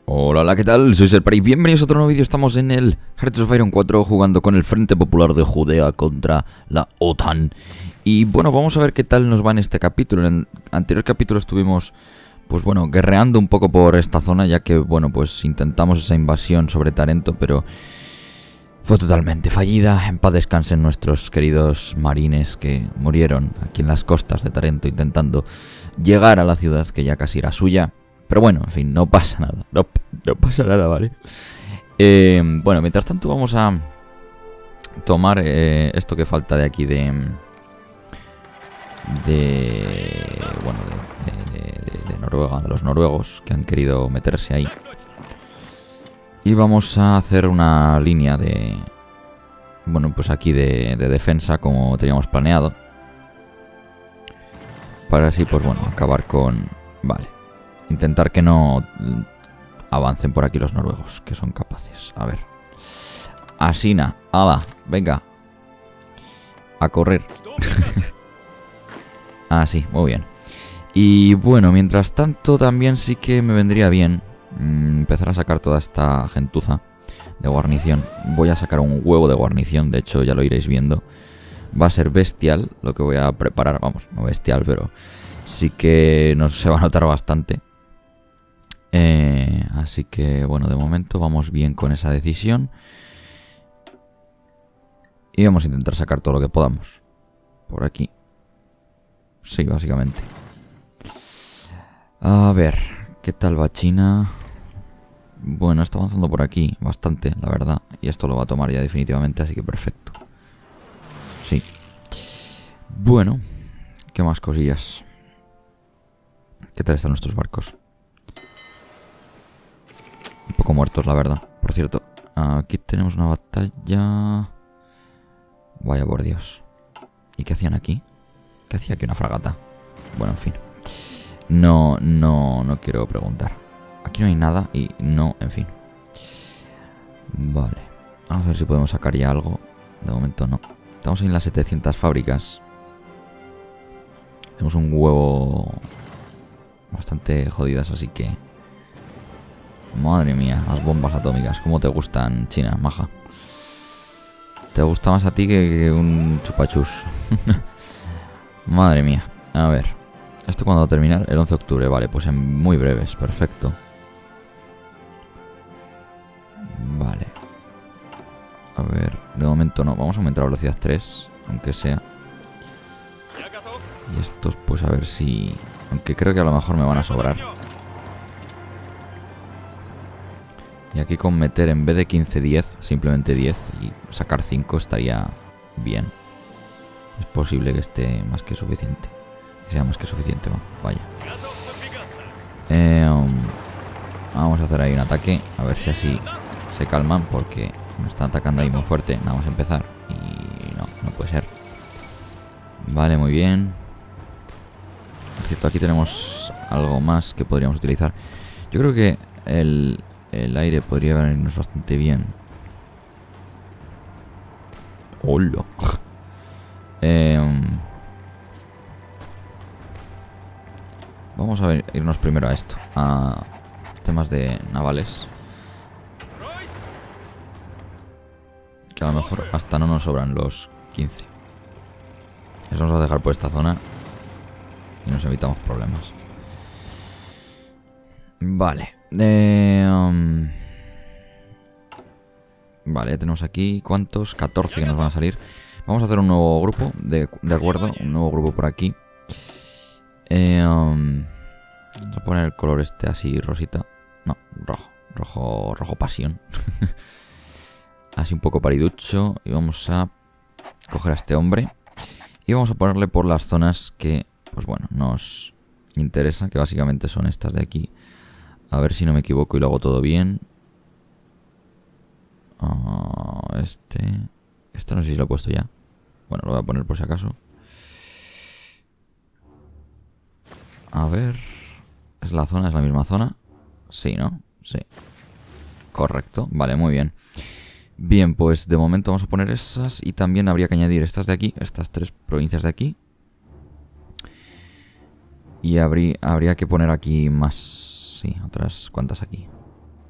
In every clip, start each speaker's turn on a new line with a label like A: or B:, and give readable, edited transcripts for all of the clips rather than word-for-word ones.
A: Hola, hola, ¿qué tal? Soy Serpari y bienvenidos a otro nuevo vídeo. Estamos en el Hearts of Iron 4 jugando con el Frente Popular de Judea contra la OTAN. Y bueno, vamos a ver qué tal nos va en este capítulo. En el anterior capítulo estuvimos, pues bueno, guerreando un poco por esta zona, ya que, bueno, pues intentamos esa invasión sobre Tarento, pero fue totalmente fallida. En paz descansen nuestros queridos marines que murieron aquí en las costas de Tarento intentando llegar a la ciudad que ya casi era suya. Pero bueno, en fin, no pasa nada. No pasa nada, ¿vale? Bueno, mientras tanto vamos a tomar esto que falta de aquí de Noruega, de los noruegos que han querido meterse ahí. Y vamos a hacer una línea de, bueno, pues aquí de defensa como teníamos planeado. Para así, pues bueno, acabar con... Vale. Intentar que no avancen por aquí los noruegos, que son capaces. A ver. Asina, ala, venga. A correr. Ah, sí, muy bien. Y bueno, mientras tanto también sí que me vendría bien empezar a sacar toda esta gentuza de guarnición. Voy a sacar un huevo de guarnición, de hecho ya lo iréis viendo. Va a ser bestial lo que voy a preparar, vamos, no bestial, pero sí que se va a notar bastante. Así que bueno, de momento vamos bien con esa decisión. Y vamos a intentar sacar todo lo que podamos por aquí. Sí, básicamente. A ver, ¿qué tal va China? Bueno, está avanzando por aquí bastante, la verdad. Y esto lo va a tomar ya definitivamente, así que perfecto. Sí. Bueno, ¿qué más cosillas? ¿Qué tal están nuestros barcos? Un poco muertos, la verdad. Por cierto, aquí tenemos una batalla. Vaya por Dios. ¿Y qué hacían aquí? ¿Qué hacía aquí una fragata? Bueno, en fin. No quiero preguntar. Aquí no hay nada y no, en fin. Vale. Vamos a ver si podemos sacar ya algo. De momento no. Estamos en las 700 fábricas. Tenemos un huevo bastante jodidas, así que... Madre mía, las bombas atómicas. ¿Cómo te gustan, China, maja? Te gusta más a ti que un chupachus. Madre mía. A ver. ¿Esto cuándo va a terminar? El 11 de octubre. Vale, pues en muy breves. Perfecto. Vale. A ver. De momento no. Vamos a aumentar la velocidad 3. Aunque sea. Y estos pues a ver si... Aunque creo que a lo mejor me van a sobrar. Y aquí con meter en vez de 15, 10, simplemente 10 y sacar 5 estaría bien. Es posible que esté más que suficiente. Que sea más que suficiente, vaya. Vamos a hacer ahí un ataque, a ver si así se calman, porque nos están atacando ahí muy fuerte. Nada más empezar y no puede ser. Vale, muy bien. Por cierto, aquí tenemos algo más que podríamos utilizar. Yo creo que el aire podría venirnos bastante bien. ¡Hola! Vamos a irnos primero a esto. A temas de navales. Que a lo mejor hasta no nos sobran los 15. Eso nos va a dejar por esta zona. Y nos evitamos problemas. Vale. Vale, ya tenemos aquí. ¿Cuántos? 14 que nos van a salir. Vamos a hacer un nuevo grupo. De acuerdo, un nuevo grupo por aquí. Vamos a poner el color este así, rosita. No, rojo pasión. Así un poco pariducho. Y vamos a coger a este hombre. Y vamos a ponerle por las zonas que, pues bueno, nos interesa. Que básicamente son estas de aquí. A ver si no me equivoco y lo hago todo bien. Este no sé si lo he puesto ya. Bueno, lo voy a poner por si acaso. A ver. ¿Es la zona? ¿Es la misma zona? Sí, ¿no? Sí. Correcto. Vale, muy bien. Bien, pues de momento vamos a poner esas. Y también habría que añadir estas de aquí. Estas 3 provincias de aquí. Y habría que poner aquí más... Sí, otras cuantas aquí.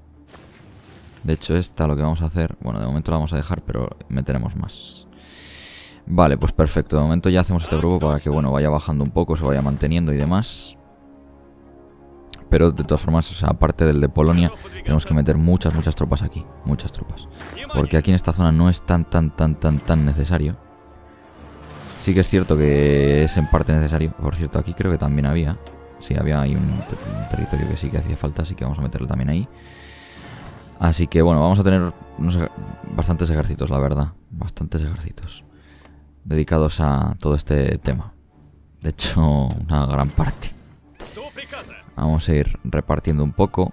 A: De hecho, esta lo que vamos a hacer... Bueno, de momento la vamos a dejar, pero meteremos más. Vale, pues perfecto. De momento ya hacemos este grupo para que, bueno, vaya bajando un poco, se vaya manteniendo y demás. Pero de todas formas, o sea, aparte del de Polonia, tenemos que meter muchas tropas aquí. Muchas tropas. Porque aquí en esta zona no es tan necesario. Sí que es cierto que es en parte necesario. Por cierto, aquí creo que también había... Sí, había ahí un territorio que sí que hacía falta, así que vamos a meterlo también ahí. Así que bueno, vamos a tener bastantes ejércitos, la verdad. Bastantes ejércitos dedicados a todo este tema. De hecho, una gran parte. Vamos a ir repartiendo un poco.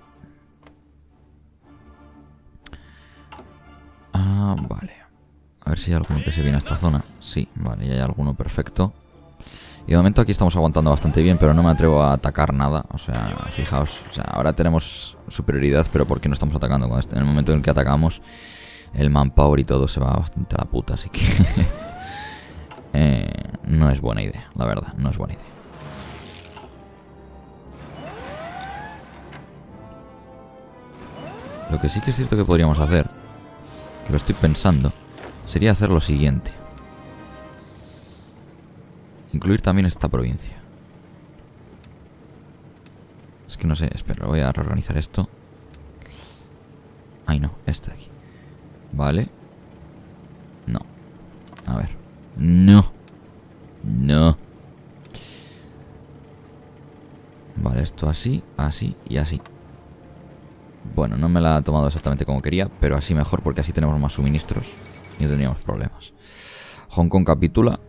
A: Ah, vale. A ver si hay alguno que se viene a esta zona. Sí, vale, ya hay alguno, perfecto. Y de momento aquí estamos aguantando bastante bien, pero no me atrevo a atacar nada. O sea, fijaos, o sea, ahora tenemos superioridad, pero ¿por qué no estamos atacando? En el momento en el que atacamos, el manpower y todo se va bastante a la puta, así que... no es buena idea, la verdad, no es buena idea. Lo que sí que es cierto que podríamos hacer, que lo estoy pensando, sería hacer lo siguiente. Incluir también esta provincia. Es que no sé, espera, voy a reorganizar esto. Ay no, este de aquí. Vale. No. A ver. No. No. Vale, esto así, así y así. Bueno, no me la ha tomado exactamente como quería, pero así mejor porque así tenemos más suministros y no tendríamos problemas. Hong Kong capitula.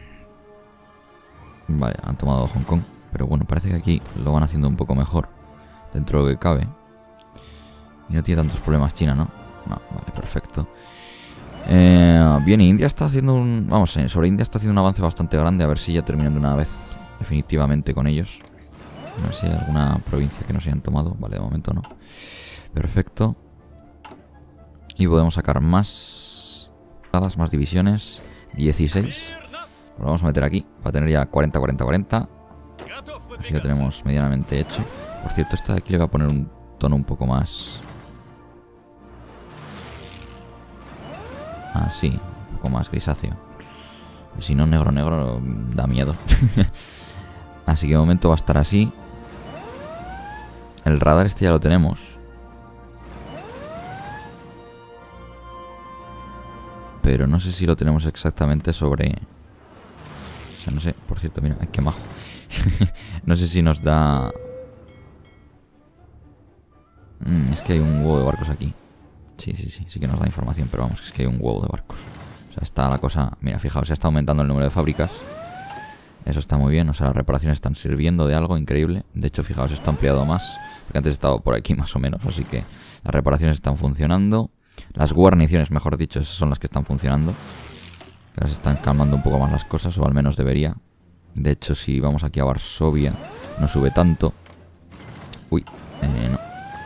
A: Vale, han tomado Hong Kong. Pero bueno, parece que aquí lo van haciendo un poco mejor dentro de lo que cabe. Y no tiene tantos problemas China, ¿no? No, vale, perfecto. Bien, India está haciendo un... Vamos, sobre India está haciendo un avance bastante grande. A ver si ya terminan de una vez definitivamente con ellos. A ver si hay alguna provincia que no se hayan tomado. Vale, de momento no. Perfecto. Y podemos sacar más salas, más divisiones. 16. Lo vamos a meter aquí para tener ya 40, 40, 40. Así que tenemos medianamente hecho. Por cierto, esta de aquí le voy a poner un tono un poco más... Así, un poco más grisáceo. Si no, negro da miedo. Así que de momento va a estar así. El radar este ya lo tenemos. Pero no sé si lo tenemos exactamente sobre... O sea, no sé, por cierto, mira, qué majo. No sé si nos da... es que hay un huevo de barcos aquí. Sí que nos da información, pero vamos, es que hay un huevo de barcos. O sea, está la cosa... Mira, fijaos, se está aumentando el número de fábricas. Eso está muy bien, o sea, las reparaciones están sirviendo de algo increíble. De hecho, fijaos, está ampliado más, porque antes estaba por aquí más o menos, así que las reparaciones están funcionando. Las guarniciones, mejor dicho, esas son las que están funcionando. Que ahora se están calmando un poco más las cosas, o al menos debería. De hecho, si vamos aquí a Varsovia, no sube tanto. Uy, no.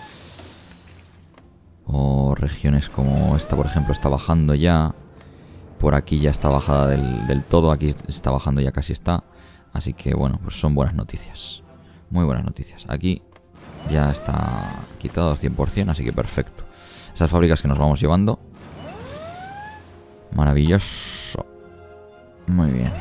A: O regiones como esta, por ejemplo, está bajando ya. Por aquí ya está bajada del todo. Aquí está bajando, ya casi está. Así que bueno, pues son buenas noticias. Muy buenas noticias. Aquí ya está quitado al 100%, así que perfecto. Esas fábricas que nos vamos llevando. Maravilloso. Muy bien.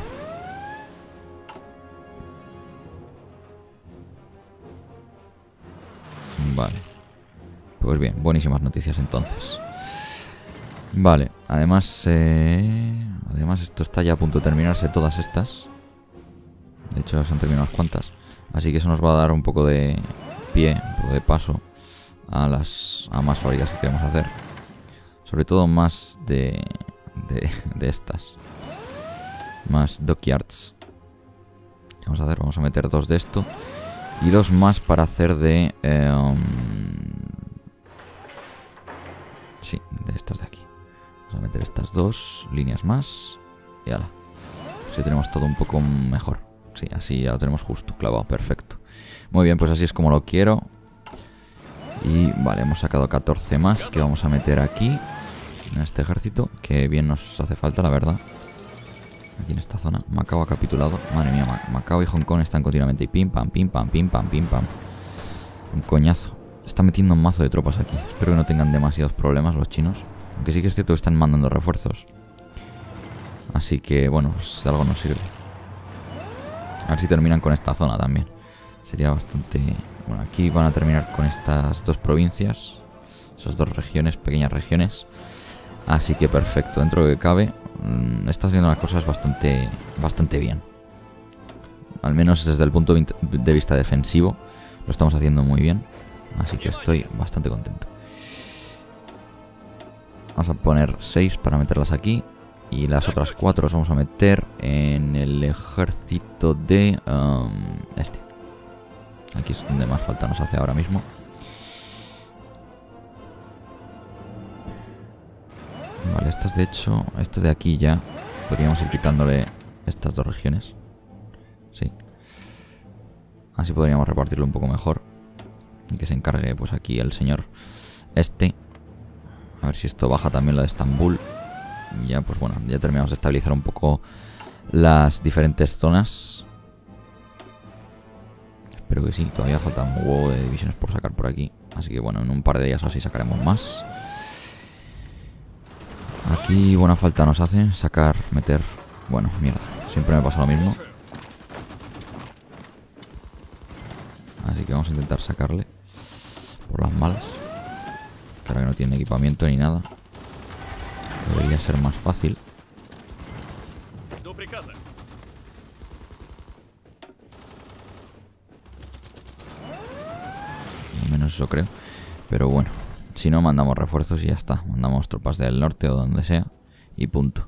A: Vale. Pues bien, buenísimas noticias entonces. Vale, además esto está ya a punto de terminarse, todas estas. De hecho ya se han terminado unas cuantas. Así que eso nos va a dar un poco de pie, un poco de paso a más fábricas que queremos hacer. Sobre todo más de estas. Más dockyards. Vamos a hacer, vamos a meter 2 de esto. Y 2 más para hacer de... sí, de estas de aquí. Vamos a meter estas 2 líneas más. Y ala. Así tenemos todo un poco mejor. Sí, así ya lo tenemos justo, clavado, perfecto. Muy bien, pues así es como lo quiero. Y vale, hemos sacado 14 más que vamos a meter aquí. En este ejército, que bien nos hace falta, la verdad. Aquí en esta zona. Macao ha capitulado. Madre mía, Macao y Hong Kong están continuamente. Y pim, pam, pim, pam, pim, pam, pim, pam. Un coñazo. Está metiendo un mazo de tropas aquí. Espero que no tengan demasiados problemas los chinos. Aunque sí que es cierto que están mandando refuerzos. Así que, bueno, pues de algo nos sirve. A ver si terminan con esta zona también. Sería bastante... Bueno, aquí van a terminar con estas dos provincias. Esas dos regiones, pequeñas regiones. Así que perfecto, dentro de lo que cabe. Está haciendo las cosas bastante bien. Al menos desde el punto de vista defensivo. Lo estamos haciendo muy bien. Así que estoy bastante contento. Vamos a poner 6 para meterlas aquí. Y las otras 4 las vamos a meter en el ejército de... Aquí es donde más falta nos hace ahora mismo. Vale, estas de hecho... Esto de aquí ya podríamos ir quitándole estas dos regiones. Sí. Así podríamos repartirlo un poco mejor. Y que se encargue pues aquí el señor este. A ver si esto baja también lo de Estambul. Y ya pues bueno, ya terminamos de estabilizar un poco las diferentes zonas. Espero que sí, todavía falta un huevo de divisiones por sacar por aquí. Así que bueno, en un par de días así sacaremos más. Aquí buena falta nos hacen sacar, meter... Bueno, mierda, siempre me pasa lo mismo. Así que vamos a intentar sacarle por las malas. Que ahora que no tiene equipamiento ni nada, debería ser más fácil. Al menos eso creo. Pero bueno, si no mandamos refuerzos y ya está. Mandamos tropas del norte o donde sea y punto.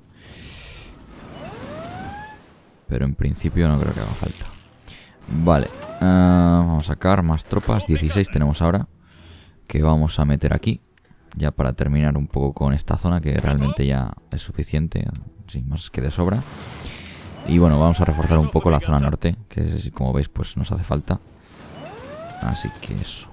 A: Pero en principio no creo que haga falta. Vale, vamos a sacar más tropas. 16 tenemos ahora, que vamos a meter aquí. Ya para terminar un poco con esta zona, que realmente ya es suficiente. Sí, más que de sobra. Y bueno, vamos a reforzar un poco la zona norte, que como veis pues nos hace falta. Así que eso.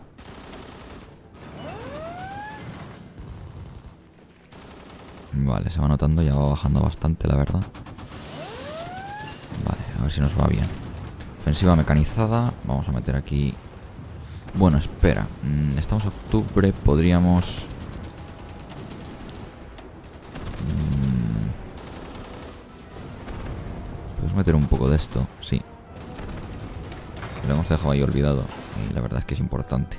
A: Vale, se va notando, ya va bajando bastante la verdad. Vale, a ver si nos va bien. Ofensiva mecanizada, vamos a meter aquí... Bueno, espera, estamos en octubre, podríamos... Podemos meter un poco de esto, sí. Lo hemos dejado ahí olvidado y la verdad es que es importante.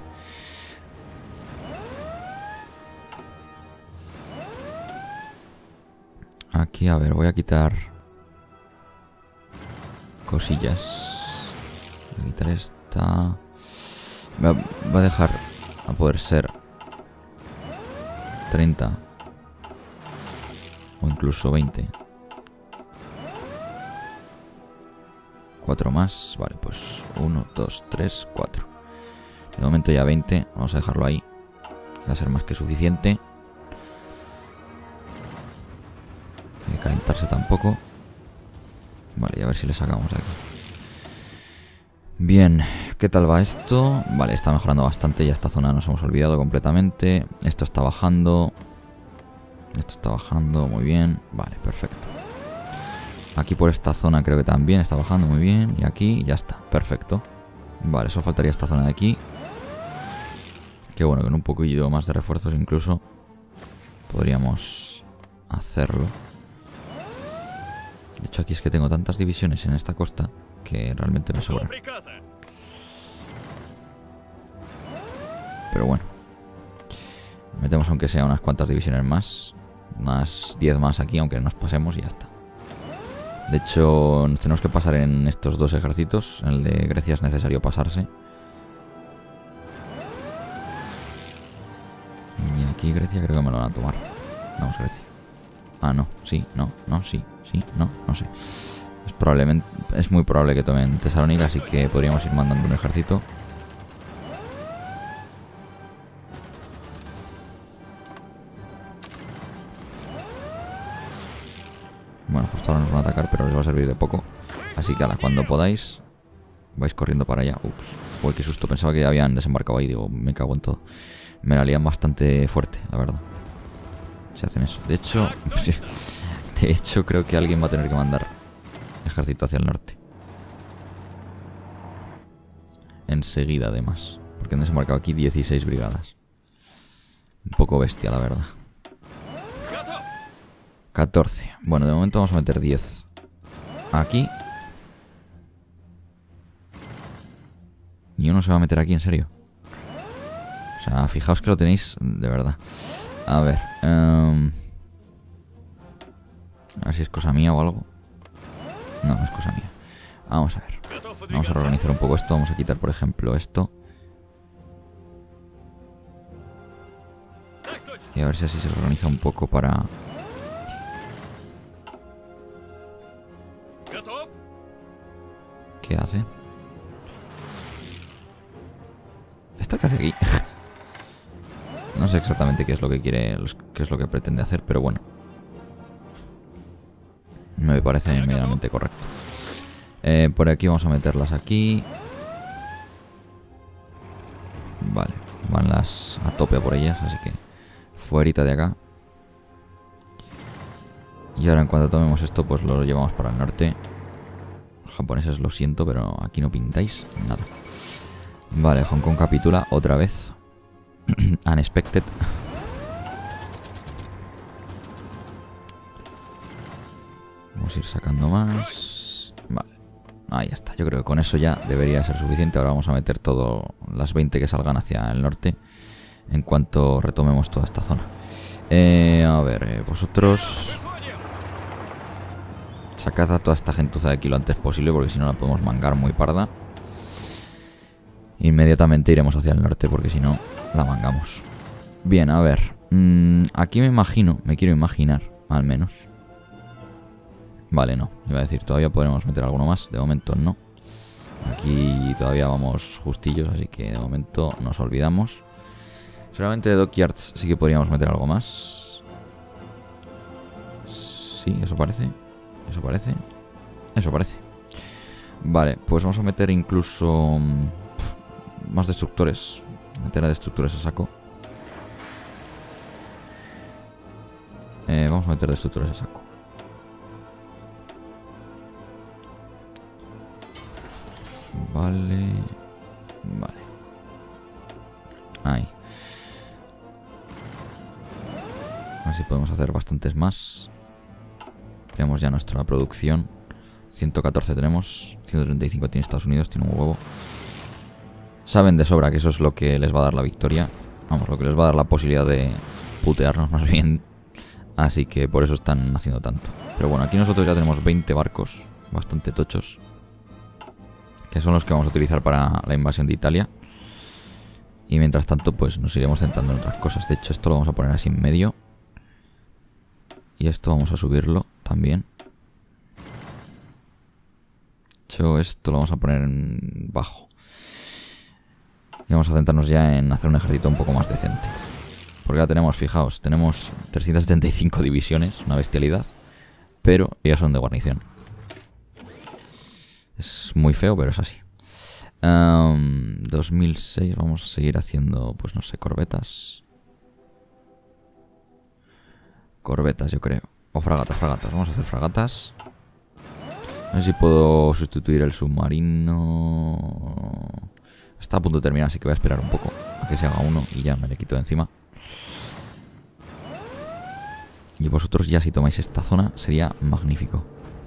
A: Aquí, a ver, voy a quitar cosillas. Voy a quitar esta. Va a dejar a poder ser 30 o incluso 20. 4 más, vale, pues 1, 2, 3, 4. De momento ya 20, vamos a dejarlo ahí. Va a ser más que suficiente. Hay que calentarse tampoco. Vale, y a ver si le sacamos de aquí. Bien, ¿qué tal va esto? Vale, está mejorando bastante, ya esta zona nos hemos olvidado completamente. Esto está bajando. Esto está bajando, muy bien. Vale, perfecto. Aquí por esta zona creo que también está bajando muy bien. Y aquí ya está, perfecto. Vale, solo faltaría esta zona de aquí. Que bueno, con un poquillo más de refuerzos incluso podríamos hacerlo. De hecho aquí es que tengo tantas divisiones en esta costa que realmente me sobra. Pero bueno, metemos aunque sea unas cuantas divisiones más. Unas 10 más aquí, aunque nos pasemos y ya está. De hecho, nos tenemos que pasar en estos dos ejércitos. En el de Grecia es necesario pasarse. Y aquí Grecia creo que me lo van a tomar. Vamos, Grecia. Ah, no, sí, no, no, sí, sí, no, no sé. Es muy probable que tomen Tesalónica, así que podríamos ir mandando un ejército. Bueno, justo ahora nos van a atacar, pero les va a servir de poco. Así que cuando podáis, vais corriendo para allá. Ups, uy, qué susto, pensaba que ya habían desembarcado ahí. Digo, me cago en todo. Me la lían bastante fuerte, la verdad. Si hacen eso. De hecho, creo que alguien va a tener que mandar ejército hacia el norte. Enseguida, además. Porque porque han desembarcado aquí 16 brigadas. Un poco bestia, la verdad. 14. Bueno, de momento vamos a meter 10 aquí. Y uno se va a meter aquí, en serio. O sea, fijaos que lo tenéis de verdad. A ver. A ver si es cosa mía o algo. No, no es cosa mía. Vamos a ver. Vamos a reorganizar un poco esto. Vamos a quitar, por ejemplo, esto. Y a ver si así se reorganiza un poco para... ¿Qué hace? ¿Esto qué hace aquí? No sé exactamente qué es lo que quiere, qué es lo que pretende hacer, pero bueno. Me parece medianamente correcto. Por aquí vamos a meterlas aquí. Vale, van las a tope por ellas, así que fuerita de acá. Y ahora en cuanto tomemos esto, pues lo llevamos para el norte. Los japoneses, lo siento, pero aquí no pintáis nada. Vale, Hong Kong capitula otra vez. Unexpected. Vamos a ir sacando más. Vale, ahí está. Yo creo que con eso ya debería ser suficiente. Ahora vamos a meter todas las 20 que salgan hacia el norte en cuanto retomemos toda esta zona. A ver, vosotros sacad a toda esta gentuza de aquí lo antes posible, porque si no la podemos mangar muy parda. Inmediatamente iremos hacia el norte, porque si no la mangamos. Bien, a ver. Aquí me quiero imaginar, al menos. Vale, no. Iba a decir, todavía podremos meter alguno más. De momento no. Aquí todavía vamos justillos, así que de momento nos olvidamos. Solamente de Dockyards sí que podríamos meter algo más. Sí, eso parece. Eso parece. Eso parece. Vale, pues vamos a meter incluso más destructores. Meter a destructores a saco. Vamos a meter destructores a saco. Vale. Vale. Ahí. A ver si podemos hacer bastantes más. Tenemos ya nuestra producción. 114 tenemos. 135 tiene Estados Unidos. Tiene un huevo. Saben de sobra que eso es lo que les va a dar la victoria. Vamos, lo que les va a dar la posibilidad de putearnos más bien. Así que por eso están haciendo tanto. Pero bueno, aquí nosotros ya tenemos 20 barcos bastante tochos, que son los que vamos a utilizar para la invasión de Italia. Y mientras tanto, pues nos iremos centrando en otras cosas. De hecho, esto lo vamos a poner así en medio. Y esto vamos a subirlo también. De hecho, esto lo vamos a poner en bajo. Y vamos a centrarnos ya en hacer un ejército un poco más decente. Porque ya tenemos, fijaos, tenemos 375 divisiones, una bestialidad. Pero ya son de guarnición. Es muy feo, pero es así. 2006, vamos a seguir haciendo, pues no sé, corbetas. Corbetas, yo creo. O fragatas, fragatas. Vamos a hacer fragatas. No sé si puedo sustituir el submarino. Está a punto de terminar, así que voy a esperar un poco a que se haga uno y ya me le quito de encima. Y vosotros ya si tomáis esta zona sería magnífico.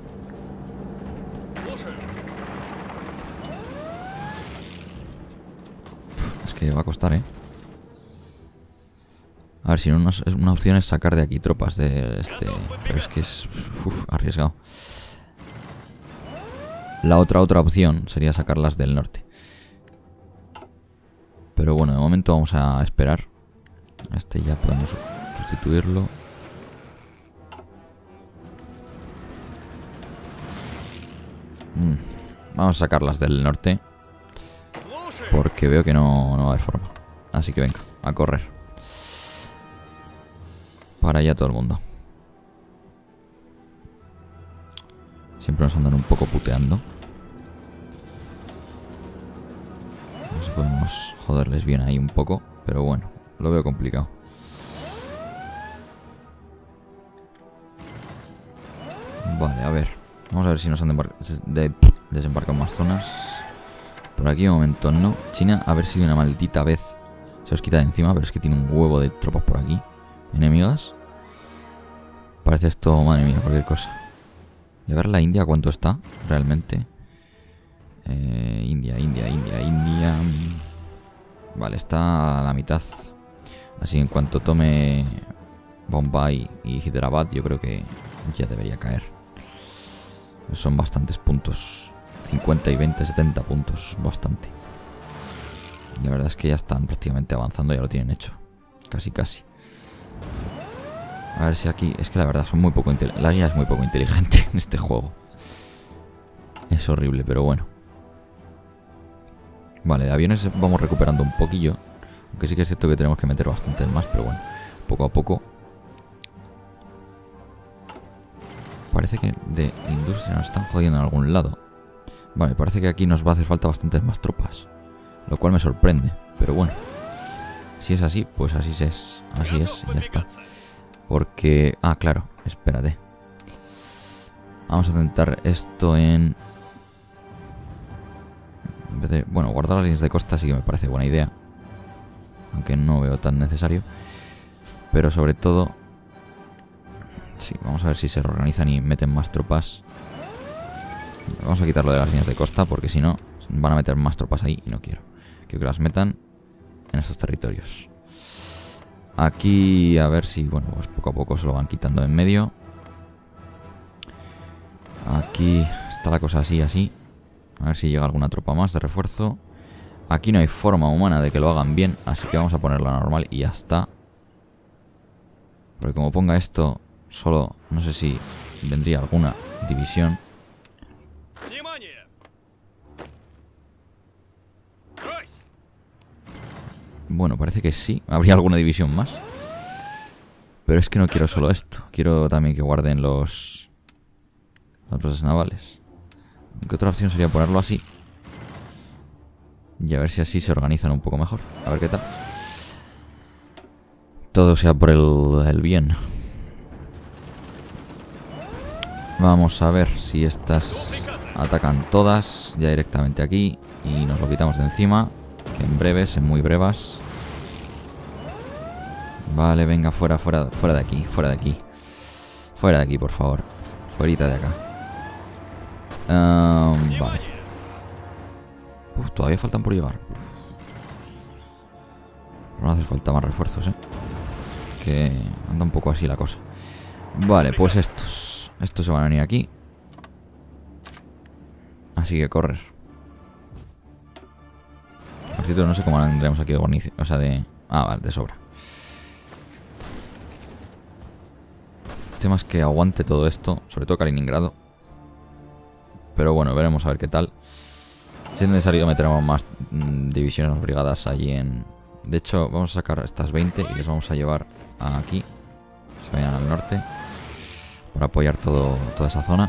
A: Es que va a costar, A ver, si no, una opción es sacar de aquí tropas de este. Pero es que es arriesgado. La otra opción sería sacarlas del norte. Pero bueno, de momento vamos a esperar. Este ya podemos sustituirlo. Vamos a sacarlas del norte, porque veo que no va a haber forma. Así que venga, a correr. Para allá todo el mundo. Siempre nos andan un poco puteando. A ver si podemos joderles bien ahí un poco. Pero bueno, lo veo complicado. Vale, a ver. Vamos a ver si nos han desembarcado más zonas. Por aquí de momento no. China, a ver si de una maldita vez se os quita de encima. Pero es que tiene un huevo de tropas por aquí. Enemigas. Parece esto, madre mía, cualquier cosa. Y a ver la India cuánto está realmente. India. Vale, está a la mitad. Así en cuanto tome Bombay y Hyderabad, yo creo que ya debería caer. Son bastantes puntos. 50 y 20, 70 puntos. Bastante. La verdad es que ya están prácticamente avanzando. Ya lo tienen hecho. Casi. A ver si aquí... Es que la verdad son muy poco inteligentes. La guía es muy poco inteligente en este juego. Es horrible, pero bueno. Vale, de aviones vamos recuperando un poquillo. Aunque sí que es cierto que tenemos que meter bastantes más. Pero bueno, poco a poco. Parece que de industria nos están jodiendo en algún lado. Vale, parece que aquí nos va a hacer falta bastantes más tropas. Lo cual me sorprende. Pero bueno, si es así, pues así es. Así es, ya está. Porque... Ah, claro, espérate. Vamos a intentar esto en vez de... Bueno, guardar las líneas de costa sí que me parece buena idea. Aunque no veo tan necesario. Pero sobre todo... Sí, vamos a ver si se reorganizan y meten más tropas. Vamos a quitarlo de las líneas de costa porque si no van a meter más tropas ahí y no quiero. Quiero que las metan en estos territorios. Aquí a ver si, bueno, pues poco a poco se lo van quitando en medio. Aquí está la cosa así. A ver si llega alguna tropa más de refuerzo. Aquí no hay forma humana de que lo hagan bien, así que vamos a ponerla normal y ya está. Porque como ponga esto, solo no sé si vendría alguna división. Bueno, parece que sí. Habría alguna división más. Pero es que no quiero solo esto. Quiero también que guarden las bases navales. Aunque otra opción sería ponerlo así. Y a ver si así se organizan un poco mejor. A ver qué tal. Todo sea por el bien. Vamos a ver si estas atacan todas ya directamente aquí. Y nos lo quitamos de encima. Que en breves, en muy brevas. Vale, venga, fuera de aquí. Fuera de aquí, por favor. Fuerita de acá. Vale. Uf, todavía faltan por llegar. No hace falta más refuerzos, que anda un poco así la cosa. Vale, pues estos se van a venir aquí. Así que correr. Por cierto, no sé cómo tendremos aquí de guarnición. O sea, de... Ah, vale, de sobra. El tema es que aguante todo esto. Sobre todo Kaliningrado. Pero bueno, veremos a ver qué tal. Si es necesario meteremos más divisiones, brigadas allí en... De hecho, vamos a sacar estas 20 y les vamos a llevar aquí. Se vayan al norte. Para apoyar toda esa zona.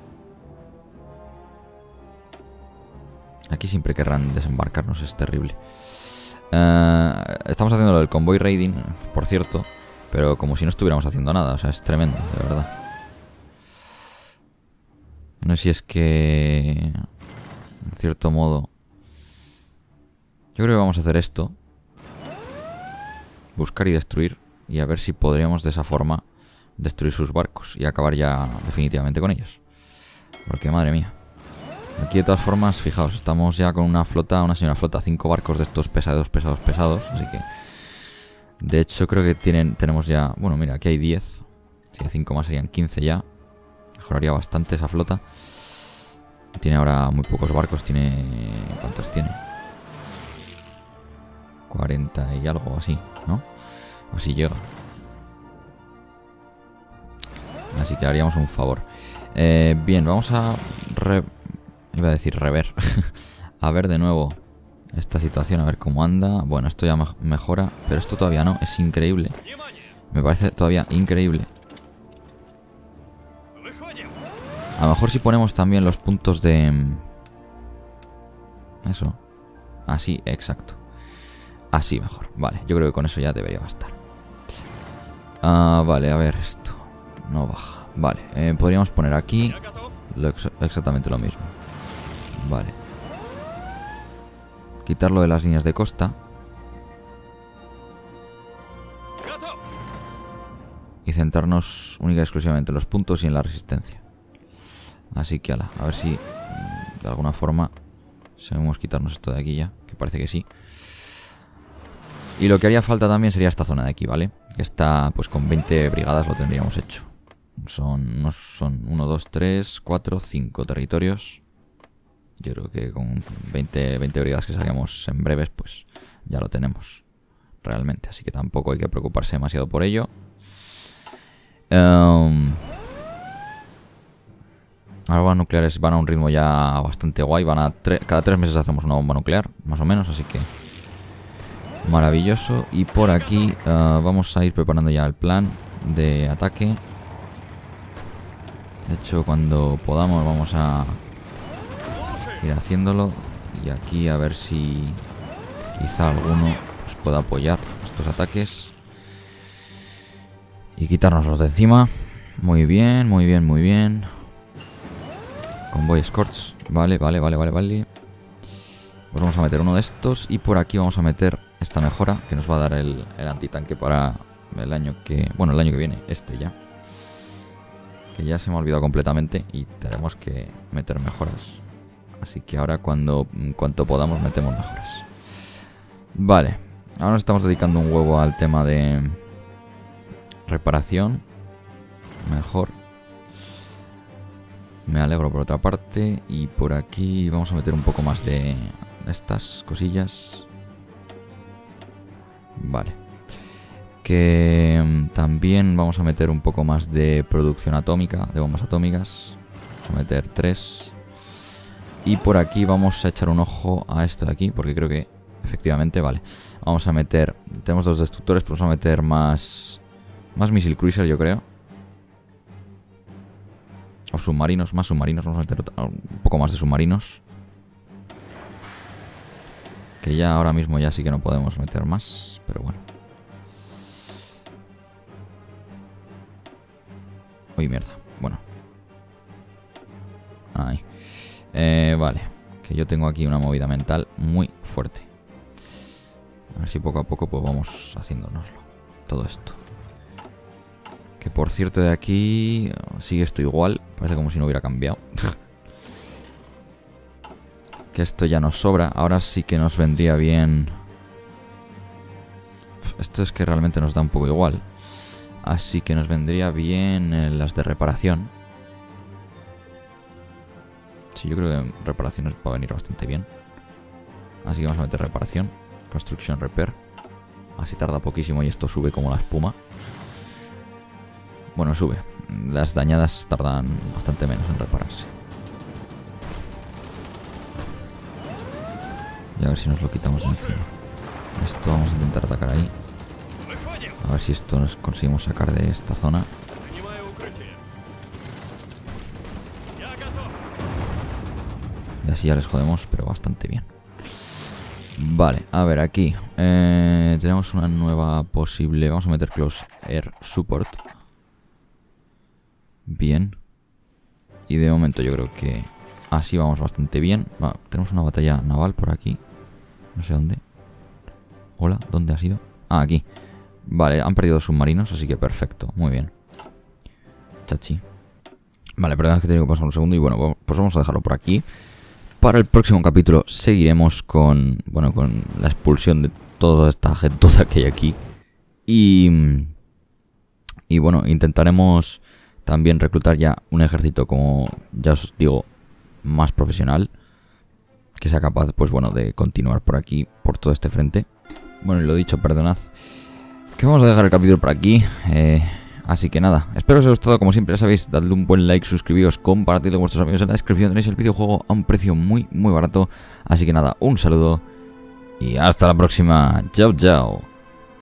A: Aquí siempre querrán desembarcarnos, es terrible. Estamos haciendo lo del convoy raiding, por cierto. Pero como si no estuviéramos haciendo nada. O sea, es tremendo, de verdad. No sé si es que... En cierto modo... Yo creo que vamos a hacer esto. Buscar y destruir. Y a ver si podríamos de esa forma destruir sus barcos. Y acabar ya definitivamente con ellos. Porque madre mía. Aquí de todas formas, fijaos, estamos ya con una flota, una señora flota, 5 barcos de estos pesados. Así que... De hecho creo que tenemos ya... Bueno, mira, aquí hay 10. Si hay 5 más serían 15 ya. Mejoraría bastante esa flota. Tiene ahora muy pocos barcos. Tiene... ¿Cuántos tiene? 40 y algo así, ¿no? Así llega. Así que haríamos un favor. Bien, vamos a... Iba a decir rever. A ver de nuevo esta situación, a ver cómo anda. Bueno, esto ya mejora, pero esto todavía no. Es increíble. Me parece todavía increíble. A lo mejor si ponemos también los puntos de... Eso. Así, exacto. Así mejor. Vale, yo creo que con eso ya debería bastar. Vale, a ver esto. No baja. Vale, podríamos poner aquí exactamente lo mismo. Vale. quitarlo de las líneas de costa. Y centrarnos única y exclusivamente en los puntos y en la resistencia. Así que a ver si de alguna forma sabemos quitarnos esto de aquí ya, que parece que sí. Y lo que haría falta también sería esta zona de aquí, ¿vale? Que está, pues con 20 brigadas lo tendríamos hecho. Son 1, 2, 3, 4, 5 territorios. Yo creo que con 20 brigadas que salgamos en breves, pues ya lo tenemos realmente. Así que tampoco hay que preocuparse demasiado por ello. Las bombas nucleares van a un ritmo ya bastante guay. Cada 3 meses hacemos una bomba nuclear, más o menos, así que maravilloso. Y por aquí vamos a ir preparando ya el plan de ataque. De hecho, cuando podamos vamos a ir haciéndolo. Y aquí a ver si quizá alguno pues, pueda apoyar estos ataques y quitárnoslos de encima. Muy bien, muy bien, muy bien. Convoy Escorts. Vale. Pues vamos a meter uno de estos. Y por aquí vamos a meter esta mejora que nos va a dar el antitanque para el año que... Bueno, el año que viene. Este ya. Que ya se me ha olvidado completamente. Y tenemos que meter mejoras. Así que ahora en cuanto podamos metemos mejoras. Vale. Ahora nos estamos dedicando un huevo al tema de reparación. Mejor. Me alegro por otra parte. Y por aquí vamos a meter un poco más de estas cosillas. Vale. Que también vamos a meter un poco más de producción atómica, de bombas atómicas. Vamos a meter 3. Y por aquí vamos a echar un ojo a esto de aquí, porque creo que efectivamente, vale. Vamos a meter, tenemos 2 destructores, pero vamos a meter más missile cruiser, yo creo. O submarinos, más submarinos. Vamos a meter un poco más de submarinos. Que ya ahora mismo ya sí que no podemos meter más. Pero bueno. Uy, mierda. Bueno. Ahí. Vale. Que yo tengo aquí una movida mental muy fuerte. A ver si poco a poco pues vamos haciéndonoslo. Todo esto. Que por cierto de aquí sigue esto igual. Parece como si no hubiera cambiado. Que esto ya nos sobra. Ahora sí que nos vendría bien. Esto es que realmente nos da un poco igual. Así que nos vendría bien las de reparación. Sí, yo creo que reparaciones va a venir bastante bien. Así que vamos a meter reparación. Construction repair. Así tarda poquísimo y esto sube como la espuma. Bueno, sube. Las dañadas tardan bastante menos en repararse. Y a ver si nos lo quitamos de encima. Esto vamos a intentar atacar ahí. A ver si esto nos conseguimos sacar de esta zona. Y así ya les jodemos, pero bastante bien. Vale, a ver, aquí tenemos una nueva posible. Vamos a meter Close Air Support. Bien. Y de momento yo creo que así vamos bastante bien. Tenemos una batalla naval por aquí. No sé dónde. Hola, ¿dónde ha sido? Ah, aquí. Vale, han perdido 2 submarinos, así que perfecto. Muy bien. Chachi. Vale, perdón, es que tengo que pasar un segundo. Y bueno, pues vamos a dejarlo por aquí. Para el próximo capítulo seguiremos con la expulsión de toda esta gentuza que hay aquí. Y bueno, intentaremos también reclutar ya un ejército, como ya os digo, más profesional. Que sea capaz, pues bueno, de continuar por aquí, por todo este frente. Bueno, y lo dicho, perdonad. Que vamos a dejar el capítulo por aquí. Así que nada, espero que os haya gustado. Como siempre, ya sabéis, dadle un buen like, suscribíos, compartidlo con vuestros amigos. En la descripción tenéis el videojuego a un precio muy, muy barato. Así que nada, un saludo y hasta la próxima. Chao, chao.